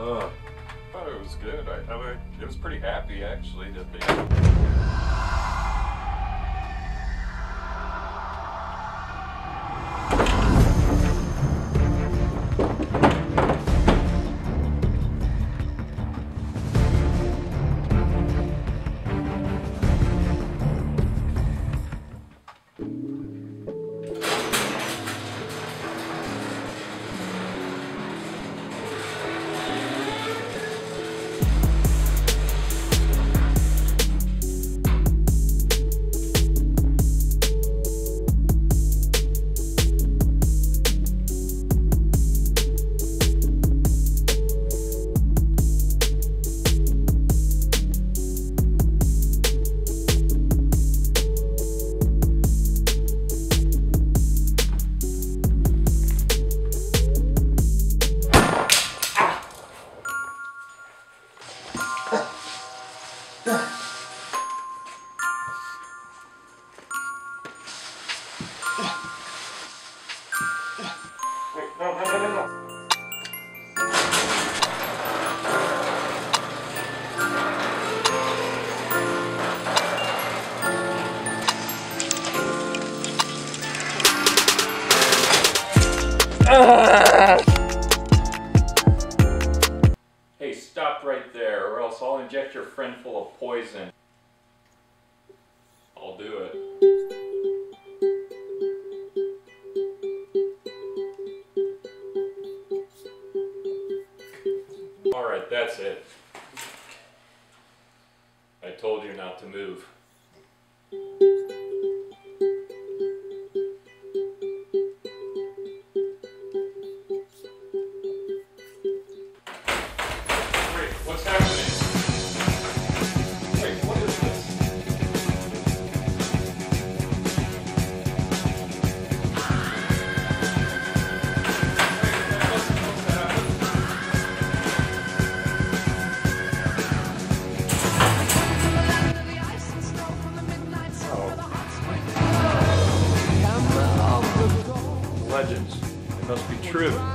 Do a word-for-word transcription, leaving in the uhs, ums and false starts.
Uh, I thought it was good. I, I, it was pretty happy actually that they. No, no, no, no, no. Hey, stop right there, or else I'll inject your friend full of poison. I'll do it. Alright, that's it. I told you not to move. Wait, what's happening? Wait, what is this? Legends. They must be true.